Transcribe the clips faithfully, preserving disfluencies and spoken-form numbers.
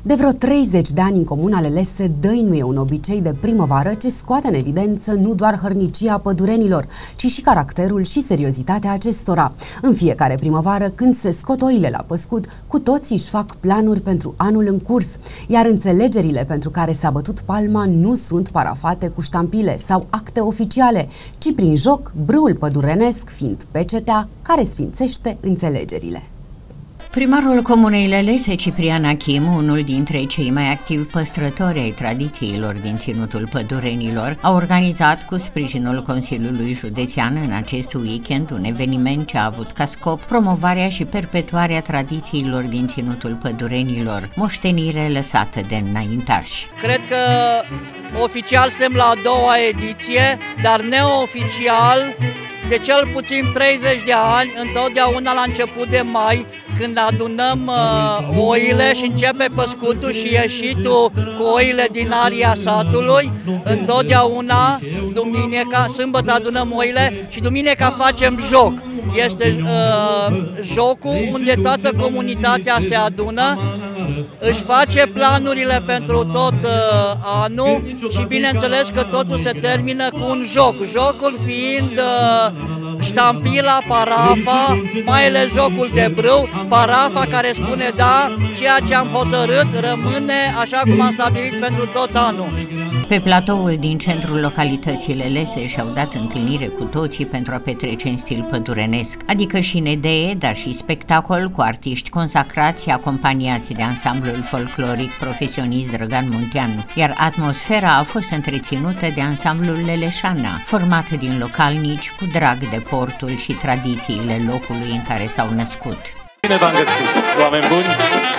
De vreo treizeci de ani în comuna Lelese dăinuie un obicei de primăvară ce scoate în evidență nu doar hărnicia pădurenilor, ci și caracterul și seriozitatea acestora. În fiecare primăvară, când se scot oile la păscut, cu toții își fac planuri pentru anul în curs, iar înțelegerile pentru care s-a bătut palma nu sunt parafate cu ștampile sau acte oficiale, ci prin joc, brâul pădurenesc fiind pecetea care sfințește înțelegerile. Primarul Comunei Lelese, Ciprian Achim, unul dintre cei mai activi păstrători ai tradițiilor din Ținutul Pădurenilor, a organizat cu sprijinul Consiliului Județean în acest weekend un eveniment ce a avut ca scop promovarea și perpetuarea tradițiilor din Ținutul Pădurenilor, moștenire lăsată de înaintași. Cred că oficial suntem la a doua ediție, dar neoficial de cel puțin treizeci de ani, întotdeauna la început de mai, când adunăm uh, oile și începe păscutul și ieșitul cu oile din aria satului, întotdeauna, duminica, sâmbătă adunăm oile și duminica facem joc. Este uh, jocul unde toată comunitatea se adună, își face planurile pentru tot uh, anul și bineînțeles că totul se termină cu un joc. Jocul fiind uh, ștampila, parafa, mai ales jocul de brâu, parafa care spune da, ceea ce am hotărât rămâne așa cum am stabilit pentru tot anul. Pe platoul din centrul localității Lelese și-au dat întâlnire cu toții pentru a petrece în stil pădurenesc, adică și în idee, dar și spectacol cu artiști consacrați acompaniați de ansamblul folcloric profesionist Drăgan Munteanu, iar atmosfera a fost întreținută de ansamblul Leleșana, format din localnici cu drag de portul și tradițiile locului în care s-au născut. Bine v-am găsit, oameni buni!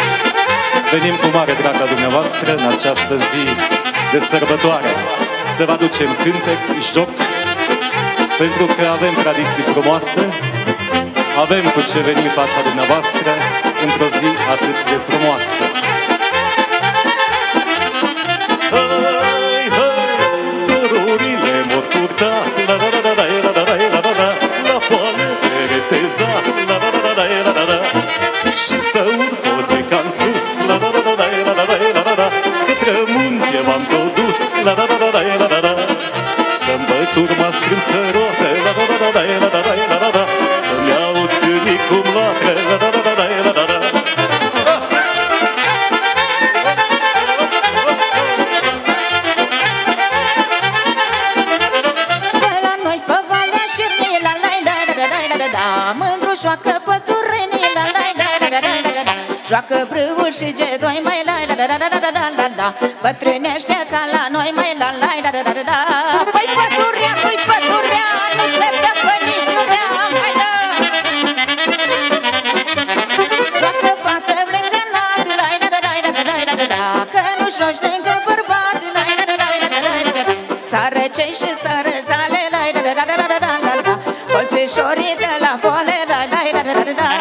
Venim cu mare drag la dumneavoastră în această zi de sărbătoare să vă aducem cântec, joc, pentru că avem tradiții frumoase, avem cu ce veni în fața dumneavoastră într-o zi atât de frumoasă. Hai, hai, dorurile m-au purtat, la la la la la la la la la la, la poală de retezat, la la la la la la la, și să urc poteca în sus, la la la la la la la la la, către munte m-am tot dus, la la la la la la la, sămbături m-a strâns să roate, la la la la la la la la la la, să-mi aud câinii cum latre, la la la la la la la la. Joacă pădurenii, la la la la la la la, joacă brâul și gedoi, mai la la la la la la la la, bătrânește ca la noi, mai la la la la la la. Păi pădurea, păi pădurea, nu se dă pe nișurea, mai da. Joacă fată lângă nat, la la la la la la la la, că nu joci lângă bărbat, la la la la la la la la, sară cei și sară zale, la la la la la la la la, colțișorii de la pole, la la la la la la.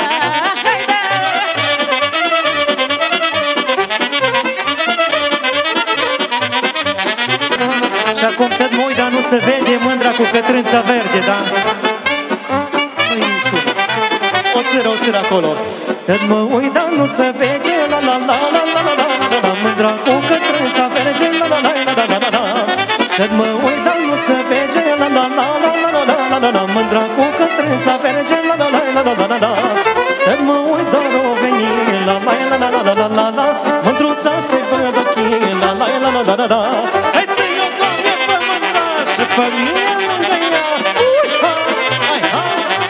Și acum cât mă uit, dar nu se vede mândra cu cătrânța verde, da? Nu-i niciuna. O țără, o țără acolo. Cât mă uit, dar nu se vede, la la la la la la la la la, mândra cu cătrânța verde, la la la la la la la la. Cât mă uit, dar nu se vede, la la la la la la la la la la, mândra cu cătrânța verde, la la la la la la la la. Cât mă uit, dar o veni, la la la la la la la la la, mândruța se văd ochii, la la la la la la la. Hai să-i o Doamne pe mândra și pe mine lângă ea, ui, ha, hai, ha.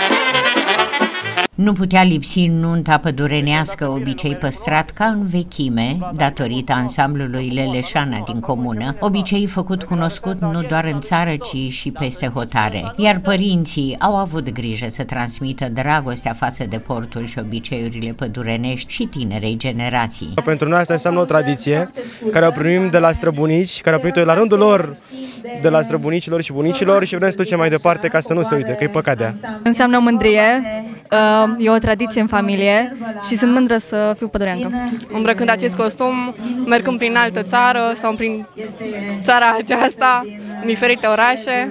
Nu putea lipsi nunta pădurenească, obicei păstrat ca în vechime, datorită ansamblului Leleșana din comună, obicei făcut cunoscut nu doar în țară, ci și peste hotare. Iar părinții au avut grijă să transmită dragostea față de portul și obiceiurile pădurenești și tinerei generații. Pentru noi asta înseamnă o tradiție care o primim de la străbunici, care o primit la rândul lor de la străbunicilor și bunicilor și vrem să ducem mai departe ca să nu se uite, că e păcat de ea. Înseamnă mândrie, e o tradiție în familie și sunt mândră să fiu pădureancă. Îmbrăcând acest costum, mergând prin altă țară sau prin țara aceasta, în diferite orașe,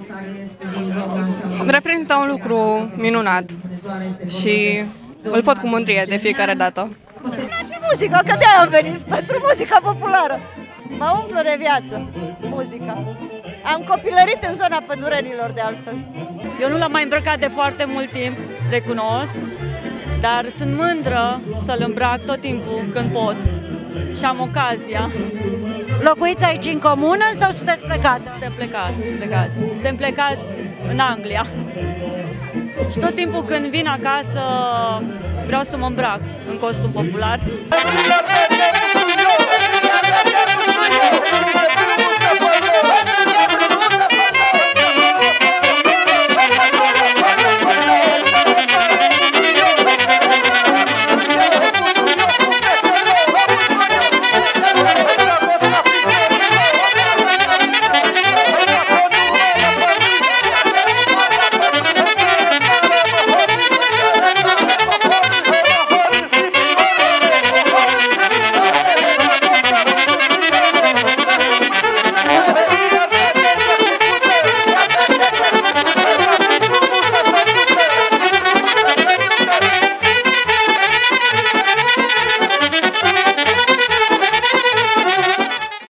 reprezintă un lucru minunat și îl pot cu mândrie de fiecare dată. muzică, că de-aia am venit, pentru muzica populară. Mă umplu de viață, muzica. Am copilărit în zona Pădurenilor, de altfel. Eu nu l-am mai îmbrăcat de foarte mult timp, recunosc, dar sunt mândră să-l îmbrac tot timpul când pot și am ocazia. Locuiți aici în comună sau sunteți plecați? Suntem plecați, plecați. Suntem plecați în Anglia. Și tot timpul când vin acasă vreau să mă îmbrac în costum popular.